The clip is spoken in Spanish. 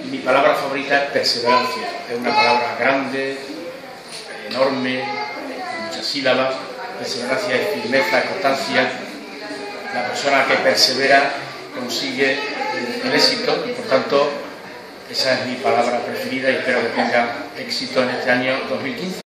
Mi palabra favorita es perseverancia. Es una palabra grande, enorme, con muchas sílabas. Perseverancia es firmeza, es constancia. La persona que persevera consigue el éxito y, por tanto, esa es mi palabra preferida y espero que tenga éxito en este año 2015.